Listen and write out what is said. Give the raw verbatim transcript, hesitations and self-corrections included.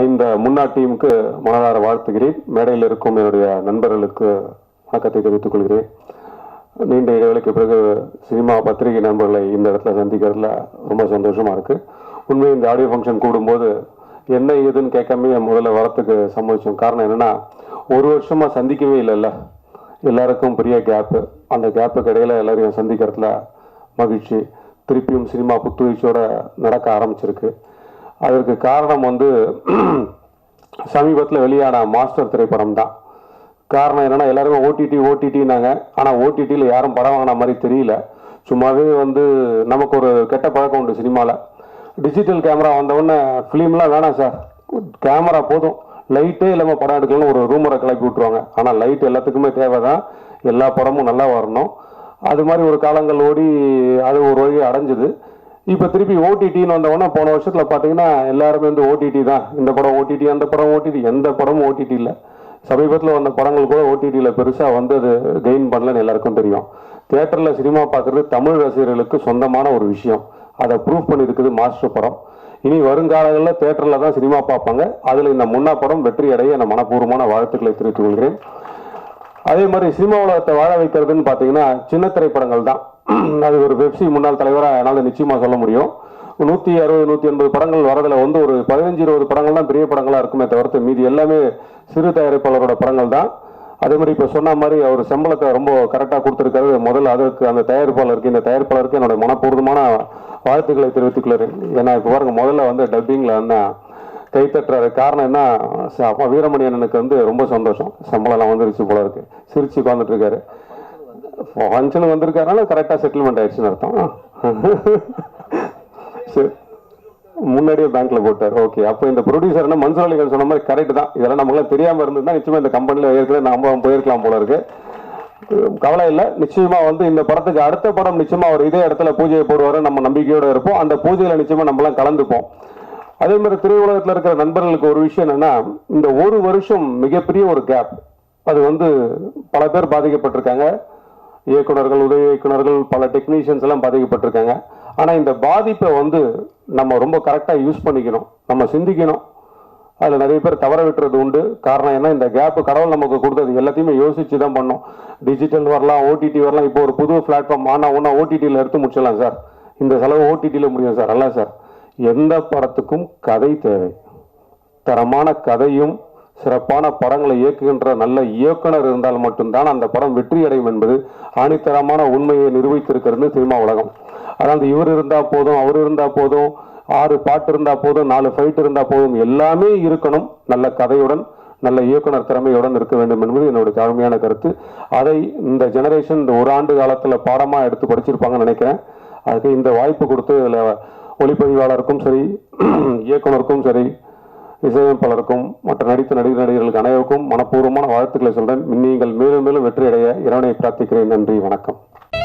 இந்த முன்னாள் டீமுக்கு மனதார வாழ்த்துகிறேன். மேடையில் இருக்கும் என்னுடைய நண்பர்களுக்கு வணக்கத்தை தெரிவித்துக் கொள்கிறேன். நீண்ட இடைவெளிக்கு பிறகு சினிமா பத்திரிகை நண்பர்களை இந்த இடத்துல சந்திக்கிறதுல ரொம்ப சந்தோஷமா இருக்கு. உண்மையை இந்த ஆடியோ ஃபங்க்ஷன் கூடும்போது என்ன ஏதுன்னு கேட்காம முதல்ல வரத்துக்கு சம்மதிச்சோம். காரணம் என்னன்னா, ஒரு வருஷமா சந்திக்கவே இல்லைல்ல, எல்லாருக்கும் பெரிய கேப்பு. அந்த கேப்புக்கு இடையில எல்லாரையும் சந்திக்கிறதுல மகிழ்ச்சி. திருப்பியும் சினிமா புத்துணர்ச்சியோட நடக்க ஆரம்பிச்சிருக்கு. அதற்கு காரணம் வந்து சமீபத்தில் வெளியான மாஸ்டர் திரைப்படம் தான். காரணம் என்னன்னா, எல்லாருமே ஓடிடி ஓடிடினாங்க. ஆனால் ஓடிடியில் யாரும் படம் வாங்கின மாதிரி தெரியல. சும்மாவே வந்து நமக்கு ஒரு கெட்ட பழக்கம் உண்டு சினிமாவில். டிஜிட்டல் கேமரா வந்தவுடனே ஃபிலிம்லாம் வேணாம் சார், கேமரா போதும், லைட்டே இல்லாமல் படம் எடுக்கலாம்னு ஒரு ரூமரை கிளப்பி விட்டுருவாங்க. ஆனால் லைட் எல்லாத்துக்குமே தேவை தான், எல்லா படமும் நல்லா வரணும். அது மாதிரி ஒரு காலங்கள் ஓடி அது ஒரு வழி அடைஞ்சுது. இப்போ திருப்பி ஓடிடின்னு வந்தவொடனே போன வருஷத்தில் பார்த்தீங்கன்னா எல்லாருமே வந்து ஓடிடி தான். இந்த படம் ஓடிடி, அந்த படம் ஓடிடி, எந்த படமும் ஓடிடி இல்லை. சமீபத்தில் வந்த படங்கள் கூட ஓடிடியில் பெருசாக வந்து அது கெயின் பண்ணலன்னு எல்லாருக்கும் தெரியும். தியேட்டரில் சினிமா பார்க்குறது தமிழ் ரசிகர்களுக்கு சொந்தமான ஒரு விஷயம். அதை ப்ரூவ் பண்ணியிருக்குது மாஸ்டர் படம். இனி வருங்காலங்களில் தியேட்டரில் தான் சினிமா பார்ப்பாங்க. அதில் இந்த முன்னா படம் வெற்றி அடைய நான் மனப்பூர்வமான வாழ்த்துக்களை தெரிவித்துக் கொள்கிறேன். அதே மாதிரி சினிமா உலகத்தை வாழ வைக்கிறதுன்னு பார்த்தீங்கன்னா சின்ன திரைப்படங்கள் தான். அது ஒரு பெப்சி முன்னாள் தலைவராக என்னால் நிச்சயமாக சொல்ல முடியும். நூற்றி அறுபது நூற்றி எண்பது படங்கள் வரதில் வந்து ஒரு பதினஞ்சு இருபது படங்கள் தான் பெரிய படங்களாக இருக்குமே தவிர்த்து மீதி எல்லாமே சிறு தயாரிப்பாளரோட படங்கள் தான். அதே மாதிரி இப்போ சொன்ன மாதிரி அவர் சம்பளத்தை ரொம்ப கரெக்டாக கொடுத்துருக்காரு. முதல்ல அதற்கு அந்த தயாரிப்பாளருக்கு இந்த தயாரிப்பாளருக்கு என்னோட மனப்பூர்வமான வாழ்த்துக்களை தெரிவித்துக் கொள்கிறேன். ஏன்னா இப்போ பாருங்க, முதல்ல வந்து டப்பிங்கில் வந்து கைத்தட்டுறாரு. காரணம் என்ன, அப்பா வீரமணி அண்ணனுக்கு வந்து ரொம்ப சந்தோஷம், சம்பளம்லாம் வந்துருச்சு போல இருக்கு, சிரிச்சு உட்காந்துட்டு இருக்காரு. ஃபங்க்ஷனுக்கு வந்திருக்காருனால கரெக்டாக செட்டில்மெண்ட் ஆயிடுச்சுன்னு அர்த்தம். சரி, முன்னாடியே பேங்க்ல போட்டார். ஓகே, அப்போ இந்த ப்ரொடியூசர் என்ன மன்சூர் அலிகான் சொன்ன மாதிரி கரெக்ட் தான். இதெல்லாம் நம்மளாம் தெரியாமல் இருந்ததுன்னா நிச்சயமா இந்த கம்பெனியில் ஏற்கனவே நம்ம போயிருக்கலாம் போல இருக்கு. கவலை இல்லை, நிச்சயமா வந்து இந்த படத்துக்கு அடுத்த படம் நிச்சயமா அவர் இதே இடத்துல பூஜையை போடுவாரு, நம்ம நம்பிக்கையோட இருப்போம். அந்த பூஜையில நிச்சயமா நம்மளாம் கலந்துப்போம். அதே மாதிரி திரையுலகத்தில் இருக்கிற நண்பர்களுக்கு ஒரு விஷயம் என்னன்னா, இந்த ஒரு வருஷம் மிகப்பெரிய ஒரு கேப். அது வந்து பல பேர் பாதிக்கப்பட்டிருக்காங்க. இயக்குநர்கள், உதவி இயக்குநர்கள், பல டெக்னீஷியன்ஸ் எல்லாம் பாதிக்கப்பட்டிருக்காங்க. ஆனால் இந்த பாதிப்பை வந்து நம்ம ரொம்ப கரெக்டாக யூஸ் பண்ணிக்கணும், நம்ம சிந்திக்கணும். அதில் நிறைய பேர் தவற விட்டுறது உண்டு. காரணம் என்ன, இந்த கேப்பு கடவுள் நமக்கு கொடுத்தது எல்லாத்தையுமே யோசிச்சு தான் பண்ணோம். டிஜிட்டல் வரலாம், ஓடிடி வரலாம். இப்போ ஒரு புது பிளாட்ஃபார்ம் ஆனால் ஒன்றா ஓடிடியில் எடுத்து முடிச்சிடலாம் சார், இந்த செலவு ஓடிடியில் முடியும் சார். அல்ல சார், எந்த படத்துக்கும் கதை தேவை. தரமான கதையும் சிறப்பான படங்களை இயக்குகின்ற நல்ல இயக்குனர் இருந்தால் மட்டும்தான் அந்த படம் வெற்றி அடையும் என்பது ஆணித்தரமான உண்மையை நிரூபித்திருக்கிறது சினிமா உலகம். அதாவது இவர் இருந்தா போதும், அவர் இருந்தா போதும், ஆறு பாட்டு இருந்தா போதும், நாலு ஃபைட் இருந்தா போதும், எல்லாமே இருக்கணும். நல்ல கதையுடன் நல்ல இயக்குனர் திறமையுடன் இருக்க வேண்டும் என்பது என்னுடைய தாழ்மையான கருத்து. அதை இந்த ஜெனரேஷன் இந்த ஒரு ஆண்டு காலத்தில் பாடமாக எடுத்து படிச்சிருப்பாங்கன்னு நினைக்கிறேன். அதுக்கு இந்த வாய்ப்பு கொடுத்து இதில் ஒளிப்பதிவாளருக்கும் சரி, இயக்குனருக்கும் சரி, இசையமைப்பாளருக்கும் மற்ற நடித்த நடிகர் நடிகர்களுக்கு அனைவருக்கும் மனப்பூர்வமான வாழ்த்துக்களை சொல்றேன். நீங்கள் மேலும் மேலும் வெற்றி அடைய இறைவனை பிரார்த்திக்கிறேன். நன்றி, வணக்கம்.